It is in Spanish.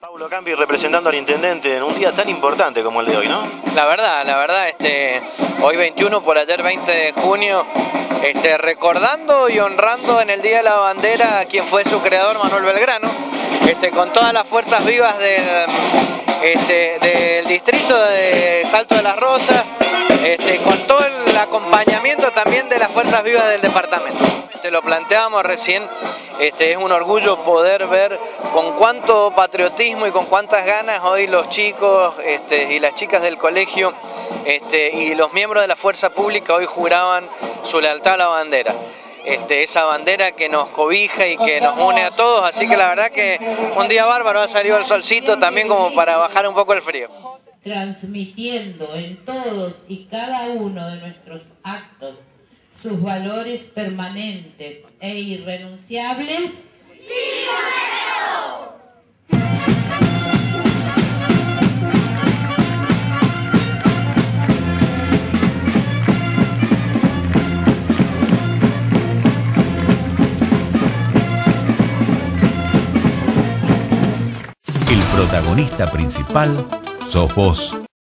Paulo Campi representando al intendente en un día tan importante como el de hoy, ¿no? La verdad, hoy 21, por ayer 20 de junio, recordando y honrando en el Día de la Bandera a quien fue su creador, Manuel Belgrano, con todas las fuerzas vivas del distrito de Salto de las Rosas, con todo el acompañamiento también de las fuerzas vivas del departamento. Te lo planteábamos recién, es un orgullo poder ver con cuánto patriotismo y con cuántas ganas hoy los chicos y las chicas del colegio y los miembros de la fuerza pública hoy juraban su lealtad a la bandera. Esa bandera que nos cobija y que nos une a todos, así que la verdad que un día bárbaro, ha salido el solcito también como para bajar un poco el frío. Transmitiendo en todos y cada uno de nuestros actos sus valores permanentes e irrenunciables. ¡Sí, Romero! El protagonista principal sos vos.